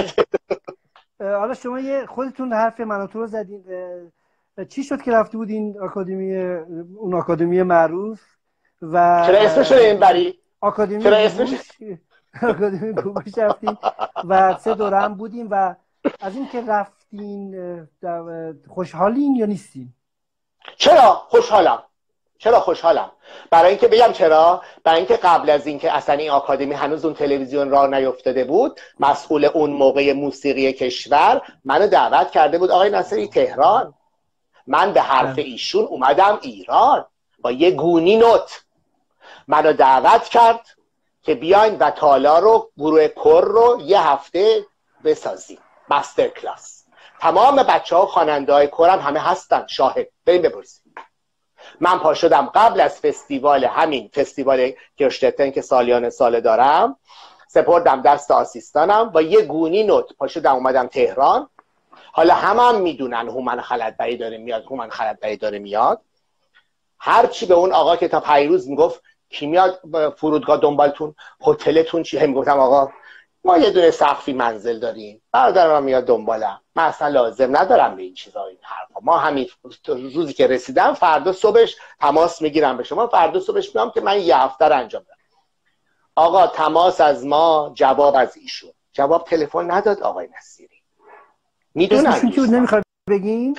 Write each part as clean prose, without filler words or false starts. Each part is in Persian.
حالا شما یه خودتون حرف مناطو رو زدین، چی شد که رفته بودین اون آکادمی معروف و چرا اسمش رو نمیبری؟ آکادمی چرا اسمش آکادمی گوگوش رفتین و 3 دوره هم بودین و از این که رفتین خوشحالین یا نیستین؟ چرا خوشحالم. برای اینکه بگم چرا، برای اینکه قبل از اینکه اصلا این آکادمی هنوز اون تلویزیون راه نیفتاده بود، مسئول اون موقع موسیقی کشور منو دعوت کرده بود آقای ناصری تهران. من به حرف ایشون اومدم ایران با یه گونی نوت. منو دعوت کرد که بیاین و تالار رو، گروه کر رو یه هفته بسازیم، مستر کلاس. تمام بچه ها خواننده های کرم همه هستن، شاهد، بریم بپرسیم. من پا شدم قبل از فستیوال، همین فستیوال گرشتتن که سالیان ساله دارم، سپردم دست آسیستانم و یه گونی نوت پا شدم اومدم تهران. حالا هم میدونن هومن خلعتبری داره میاد. هرچی به اون آقا که تا پیروز میگفت کی میاد فرودگاه دنبالتون، هتلتون چی، هم گفتم آقا ما یه دونه سقفی منزل داریم، برادرم میاد دنبالم، من اصلا لازم ندارم به این چیزا، این حرفا. ما همین روزی که رسیدم فردا صبحش تماس میگیرم به شما، فردا صبحش میام که من یه هفته رو انجام بدم. آقا تماس از ما، جواب از ایشون. جواب تلفن نداد آقای نصیری. میدونن اسمشون چی بود؟ نمیخواد بگین؟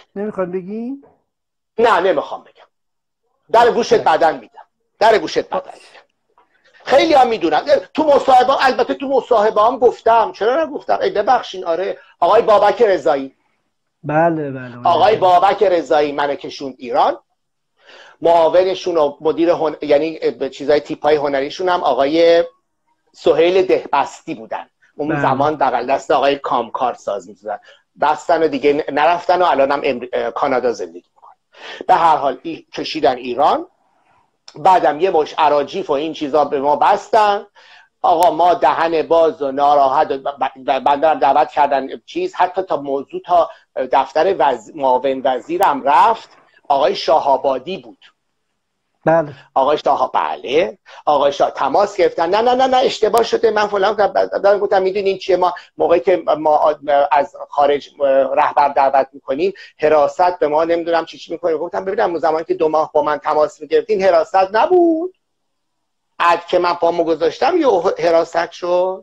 نه نمیخوام بگم. در گوشت بدن میدم. خیلی هم میدونن. تو مصاحبه، البته تو مصاحبه هم گفتم، چرا نگفتم؟ ای ببخشین، آره، آقای بابک رضایی. بله. آقای بابک رضایی منو کشوند ایران. معاونشون و مدیر یعنی چیزای تیپای هنریشون هم آقای سهیل دهبستی بودن. اون زمان بغل دست آقای کامکار ساز می‌زدن. بستن و دیگه نرفتن و الان هم کانادا زندگی میکنن. به هر حال کشیدن ایران. بعدم یه مش اراجیف و این چیزا به ما بستن. آقا ما دهن باز و ناراحت بندرم دعوت کردن حتی تا موضوع تا دفتر معاون وزیرم رفت. آقای شاهآبادی بود. بله. آقای شاه تماس گرفتن، نه اشتباه شده، من فلان گفتم میدونین چیه، ما موقعی که ما از خارج رهبر دعوت میکنیم حراست به ما نمیدونم چی میکنیم. گفتم ببینم زمانی که 2 ماه با من تماس میگرفتین حراست نبود، عد که من پامو گذاشتم یه حراست شد.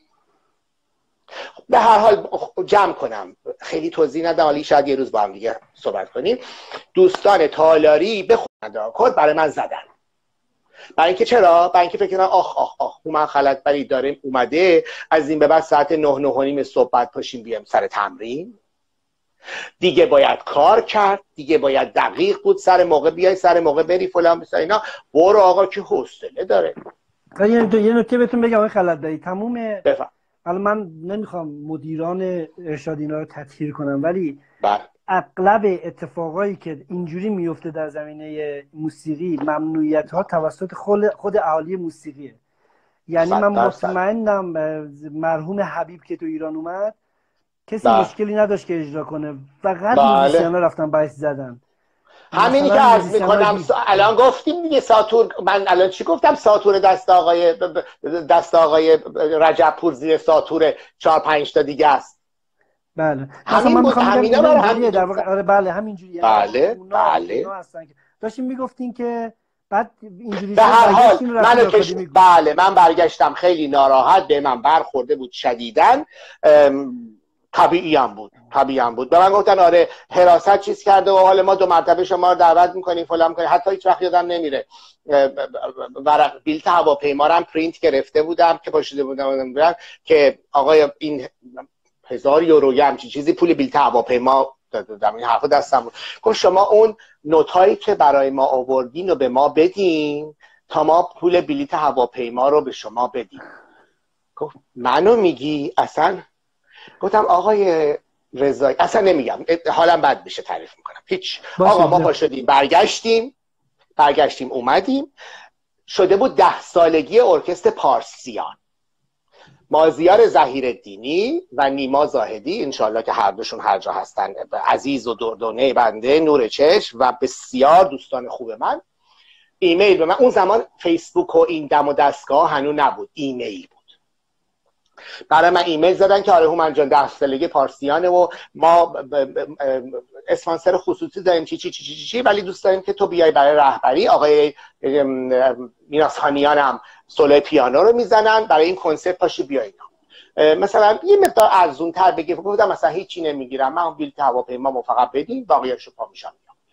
به هر حال جمع کنم، خیلی توضیح ندم، حالا شاید یه روز با هم دیگه صحبت کنیم. دوستان تالاری به کد برای من زدن. برای اینکه چرا؟ برای اینکه فکر کنم آخ هومن خلعتبری داره اومده، از این به بعد ساعت 9 صبح بعد پاشیم بیام سر تمرین، دیگه باید کار کرد، دیگه باید دقیق بود، سر موقع بیای، سر موقع بری، فلان بسا اینا. برو آقا که حوصله داره. یه نکته بهتون بگم آقای خلعتبری، تموم بفهم. حالا من نمیخوام مدیران ارشاد اینا رو تطهیر کنم، ولی بله. اغلب اتفاقایی که اینجوری میفته در زمینه موسیقی، ممنوعیت ها توسط خود اهالی موسیقیه. یعنی من مطمئنم مرحوم حبیب که تو ایران اومد کسی مشکلی نداشت که اجرا کنه، فقط موزیسیانا رفتن بایس زدن. همینی که عرض میکنم الان گفتیم دیگه. ساتور، من الان چی گفتم؟ ساتور دست آقای رجب پور زیر ساتور 4-5 تا دیگه است. بله همین بود. همینا برای همین در واقع. آره بله همینجوریه. بله. اونا هستن که داشتیم میگفتین که بعد اینجوری به هر حال من برگشتم خیلی ناراحت، به من برخورده بود شدیداً. طبیعی هم بود. به من گفتن آره حراست چیز کرده و حالا ما 2 مرتبه شما رو دعوت میکنیم فلان میکنیم. حتی هیچ وقت یادم نمیره ورق بلیط هواپیما رو هم پرینت گرفته بودم که پاشیده بودم که آقای این 1000 یورو یا همچین چیزی پول بلیط هواپیما دادم. این حرفا دستم بود. گفت شما اون نوتایی که برای ما آوردین رو به ما بدین تا ما پول بلیط هواپیما رو به شما بدیم. گفت منو میگی اصلا؟ گفتم آقای رضایی اصلا نمیگم، حالا بد میشه تعریف میکنم. هیچ. آقا ما پا شدیم برگشتیم اومدیم. شده بود 10 سالگی ارکستر پارسیان. مازیار ظهیرالدینی و نیما زاهدی، انشالله که هر دوشون هر جا هستن، عزیز و دردانه بنده، نور چشم و بسیار دوستان خوب من، ایمیل به من. اون زمان فیسبوک و این دم و دستگاه هنوز نبود، ایمیل بود. برای من ایمیل زدن که آره هومن جان 10 سالگی پارسیانه و ما اسپانسر خصوصی داریم چی ولی دوست داریم که تو بیای برای رهبری. آقای میناسخانیان هم سولو پیانو رو میزنن، برای این کنسرت پاشی بیای. مثلا یه مقدار ارزون تر بگی، گفتم مثلا هیچی نمیگیرم، من بلیط هواپیما فقط بدین باقیاشو پا میشم.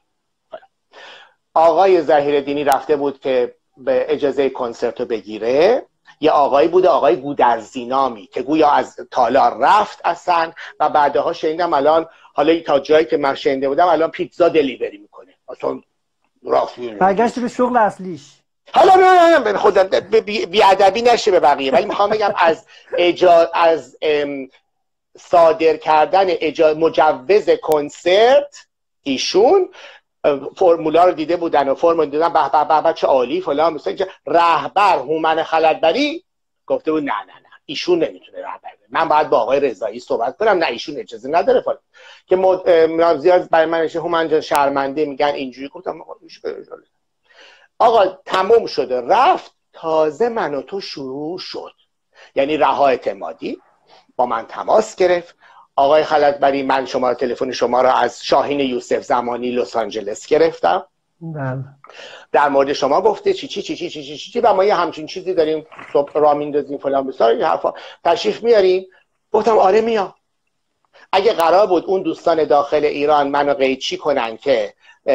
آقای ظهیرالدینی رفته بود که به اجازه کنسرت رو بگیره، یه آقایی بوده، آقای گودرزینامی که گویا از تالار رفت اصلا و بعدها شنیدم الان، حالا تا جایی که من شنیده بودم الان پیتزا دلیوری میکنه اصلا. برگشت به شغل اصلیش. حالا نه خدا بیادبی نشه به بقیه، ولی میخوام بگم از صادر کردن مجوز کنسرت ایشون فرمولا رو دیده بودن و فرمول دیدن به به چه عالی فلان، مثلا که رهبر هومن خلعتبری گفته بود نه ایشون نمیتونه رهبر، من باید با آقای رضایی صحبت کنم، نه ایشون اجازه نداره فلان، که زیاد برای من هومن جان شرمنده میگن اینجوری. گفتم آقا تموم شده رفت، تازه من و تو شروع شد. یعنی رها اعتمادی با من تماس گرفت، آقای خلعتبری من شماره تلفن شما را از شاهین یوسف زمانی لس آنجلس گرفتم، در مورد شما گفته چی و ما یه همچین چیزی داریم صبح را میندازیم فلان بسار یه حرفا، تشریف میاریم. گفتم آره میام. اگه قرار بود اون دوستان داخل ایران منو قیچی کنن که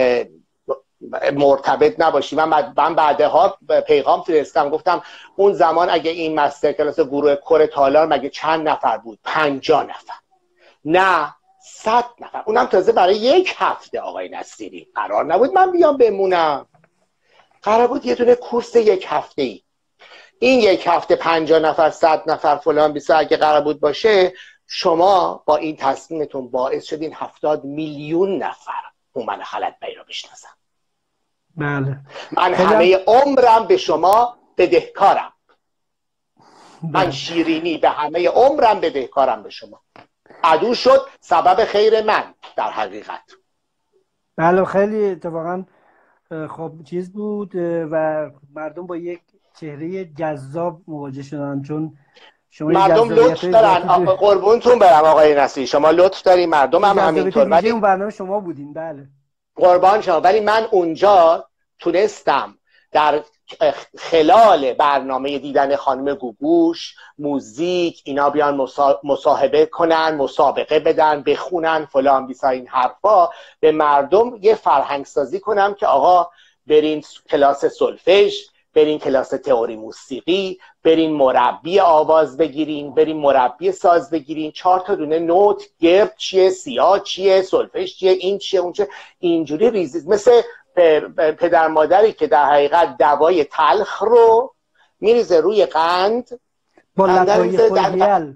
مرتبط نباشی، من بعدها پیغام فرستم گفتم اون زمان اگه این مستر کلاس گروه کور تالار مگه چند نفر بود؟ 50 نفر، نه 100 نفر، اونم تازه برای 1 هفته. آقای نصیری قرار نبود من بیام بمونم، قرار بود یه دونه کورس 1 هفته‌ای. این 1 هفته 50 نفر 100 نفر فلان بیسا اگه قرار بود باشه، شما با این تصمیمتون باعث شدین 70 میلیون نفر هومن خلعتبری رو بشناسن. بله. من همه عمرم به شما بدهکارم. من شیرینی به همه عمرم بدهکارم به شما. عدو شد سبب خیر من در حقیقت. بله خیلی اتفاقا خب چیز بود و مردم با یک چهره جذاب مواجه شدن، چون شما مردم لطف دارن. قربونتون برم آقای نصیری، شما لطف دارین، مردم هم همینطور. ولی اون برنامه شما بودین. بله قربان شما. ولی من اونجا تونستم در خلال برنامه دیدن خانم گوگوش موزیک اینا بیان مصاحبه کنن، مسابقه بدن، بخونن فلان بیسا این حرفا، به مردم یه فرهنگ سازی کنم که آقا برین کلاس سولفژ، برین کلاس تئوری موسیقی، برین مربی آواز بگیرین، برین مربی ساز بگیرین، 4 تا دونه نوت، گرد چیه، سیاه چیه، سولفژ چیه، این چیه اون چیه، اینجوری ریزید. مثل پدر مادری که در حقیقت دوای تلخ رو میریزه روی قند، با لطای خولیل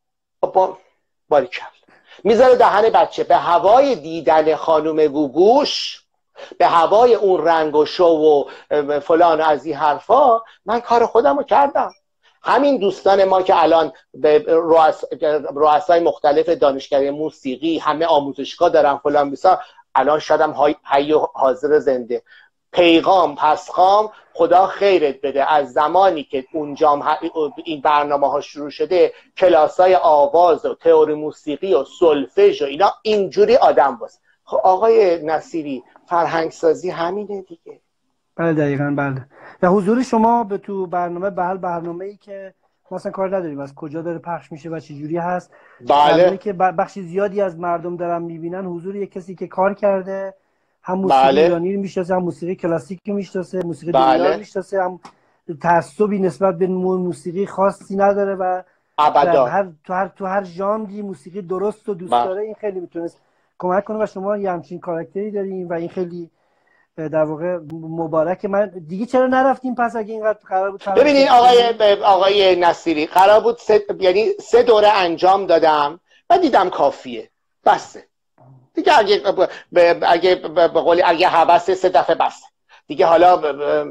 باریکل میذاره دهن بچه. به هوای دیدن خانم گوگوش، به هوای اون رنگ و شو و فلان از این حرفا، من کار خودم رو کردم. همین دوستان ما که الان به رؤسای مختلف دانشکده موسیقی همه آموزشگاه دارن فلان بیسا، الان شدم حی و حاضر زنده. پیغام پسخام خدا خیرت بده، از زمانی که اونجا این برنامه ها شروع شده، کلاس های آواز و تئوری موسیقی و سولفژ و اینا اینجوری آدم باز. خب آقای نصیری فرهنگ سازی همینه دیگه. بله دقیقاً. بله و حضور شما به تو برنامه‌ای که مثلا کار نداریم از کجا داره پخش میشه و چه جوری هست، بله که بخشی زیادی از مردم دارن میبینن، حضور یک کسی که کار کرده، هم موسیقی ایرانی رو میشناسه، هم موسیقی کلاسیک رو میشناسه، موسیقی دنیا رو میشناسه، هم تعصبی نسبت به موسیقی خاصی نداره و ابدا تو هر ژانری موسیقی درست و دوست داره. این خیلی میتونست کمک کنه و شما یه همچین کاراکتری دارین و این خیلی در واقع مبارک. من دیگه چرا نرفتیم پس اگه اینقدر قرار بود؟ ببینید آقای نصیری قرار بود یعنی 3 دوره انجام دادم و دیدم کافیه، بسه دیگه. اگه به قولی اگه هوس 3 دفعه بسه دیگه. حالا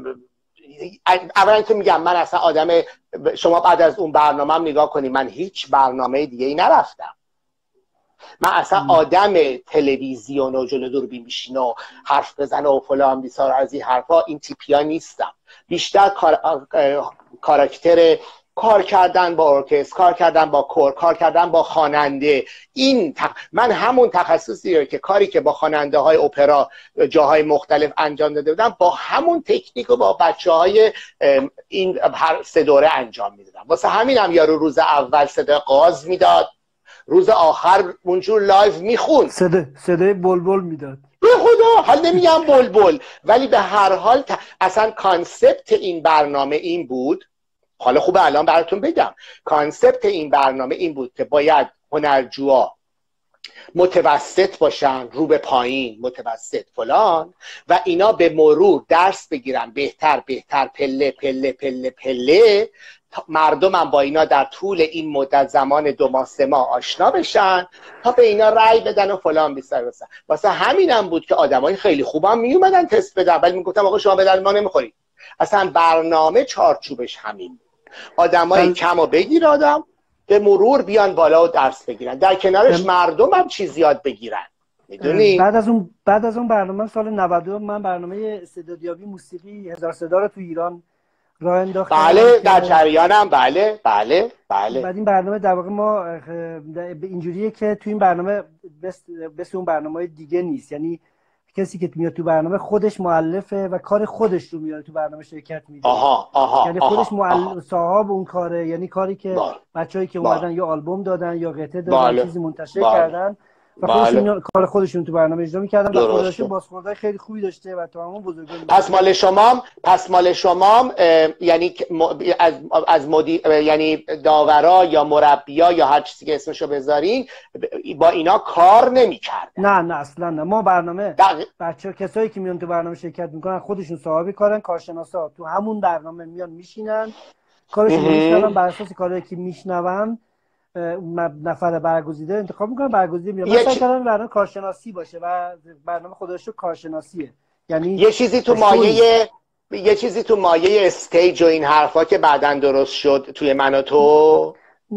اولا که میگم من اصلا آدم، شما بعد از اون برنامه‌ام نگاه کنی، من هیچ برنامه دیگه ای نرفتم. من اصلا آدم تلویزیون و جلو دوربین میشینه و حرف بزنه و فلان بیسار از این حرفا، این تیپیا نیستم. بیشتر کاراکتر کار کردن با ارکستر، کار کردن با کور، کار کردن با خواننده. من همون تخصصی که کاری که با خواننده های اپرا جاهای مختلف انجام داده بودم، با همون تکنیک و با بچه های این هر 3 دوره انجام میدادم. واسه همینم یارو روز اول صدای قاز میداد، روز آخر اونجور لایو میخون، صدای بلبل میداد. به خدا حال نمیگم بلبل، ولی به هر حال اصلا کانسپت این برنامه این بود. حالا خوبه الان براتون بگم. کانسپت این برنامه این بود که باید هنرجوها متوسط باشن، رو به پایین، متوسط فلان، و اینا به مرور درس بگیرن بهتر بهتر، پله پله پله پله، مردمم با اینا در طول این مدت زمان 2 ماه 3 ماه آشنا بشن تا به اینا رأی بدن و فلان بیسار بسن. واسه همینم بود که آدمای خیلی خوبم می اومدن تست بدن، ولی میگفتم آقا شما به درد ما نمیخورید. اصلا برنامه چارچوبش همین بود. آدمای کمو بگیر، آدم به مرور بیان بالا و درس بگیرن، در کنارش مردم هم چیز یاد بگیرن. میدونی بعد از اون برنامه سال 92 من برنامه استعدادیابی موسیقی هزار صدا رو تو ایران راه انداختم. بله در جریانم. بله بله بله. بعد این برنامه در واقع ما به اینجوریه که تو این برنامه بس اون برنامه‌های دیگه نیست، یعنی کسی که میاد تو برنامه خودش مؤلفه و کار خودش رو میاره تو برنامه شرکت میده. یعنی خودش صاحب اون کاره، یعنی کاری که بچه‌ای که اومدن یا آلبوم دادن یا قطعه دادن چیزی منتشر کردن و خودشون کار خودشون تو برنامه اجرا می‌کردن و خودشون بازخوردهای خیلی خوبی داشته و تو همون بزرگان. پس مال شما یعنی از یعنی داورا یا مربیا یا هر چیزی که اسمشو بذارین با اینا کار نمی‌کردن؟ نه اصلا نه. ما برنامه بچه‌ها کسایی که میان تو برنامه شرکت میکنن خودشون صاحب کارن، کارشناسا تو همون برنامه میان میشینن کارشون میشنون، بر اساس کاری که میشنون نفر برگزیده انتخاب میکنن، برگزیده میاد. مثلا کردن برنامه کارشناسی باشه و برنامه خودش رو کارشناسیه، یعنی یه چیزی تو مایه استیج و این حرفا که بعدن درست شد توی من و تو.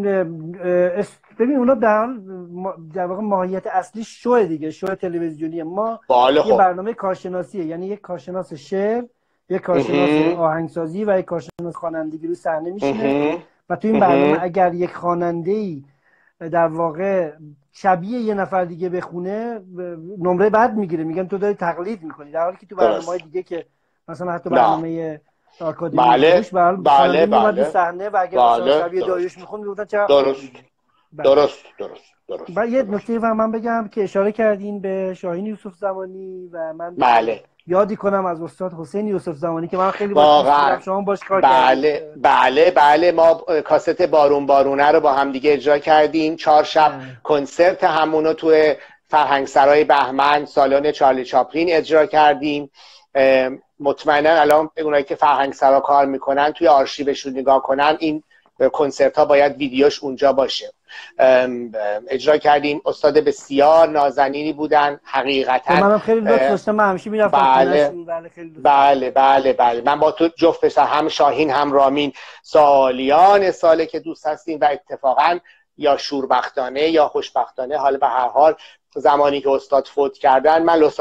ببین اونا در واقع ماهیت اصلی شو دیگه، شو تلویزیونی ما یه برنامه کارشناسیه، یعنی یک کارشناس شعر، یک کارشناس آهنگسازی و یک کارشناس خوانندگی رو صحنه میشینه و تو این برنامه اگر یک خواننده‌ای در واقع شبیه یه نفر دیگه بخونه نمره بد میگیره، میگن تو داری تقلید میکنی، در حالی که تو برنامه‌های دیگه که مثلا حتی برنامه آکادمی بله صحنه و اگر شبیه داریوش میخوند میگفتن چقدر درست. و یه نکته من بگم که اشاره کردین به شاهین یوسف زمانی و من یادی کنم از استاد حسین یوسف زمانی که من خیلی واقعا شما باش کار کردیم. بله ما کاست بارون بارونه رو با هم دیگه اجرا کردیم 4 شب کنسرت همونو توی فرهنگسرای بهمن سالن چارلی چاپلین اجرا کردیم. مطمئنا الان اونایی که فرهنگسرا کار میکنن توی آرشیوشون نگاه کنن این کنسرت ها باید ویدیوش اونجا باشه. اجرا کردیم. استاد بسیار نازنینی بودن حقیقتا. منم خیلی لطف داشتم، من همیشه میرفتم. بله من با تو جفت پسر هم شاهین هم رامین سالیان ساله که دوست هستیم و اتفاقا یا شوربختانه یا خوشبختانه حالا به هر حال زمانی که استاد فوت کردن من لس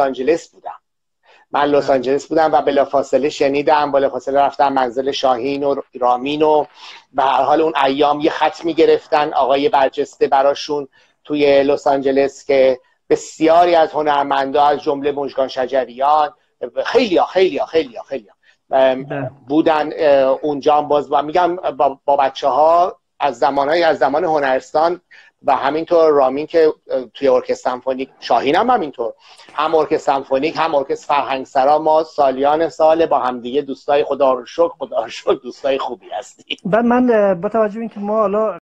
آنجلس بودم و بلافاصله شنیدم، بلافاصله رفتم منزل شاهین و رامین و به هر حال اون ایام یه خط می‌گرفتن آقای برجسته براشون توی لس آنجلس که بسیاری از هنرمندا از جمله مژگان شجریان خیلی بودن اونجا. باز میگم با بچه‌ها از زمان هنرستان و همینطور رامین که توی ارکستر سمفونیک، شاهین هم همینطور، هم ارکستر سمفونیک هم ارکستر فرهنگسرا، ما سالیان سال با هم دیگه دوستای خدا رو شکر دوستای خوبی هستیم. بعد من با توجه به اینکه ما حالا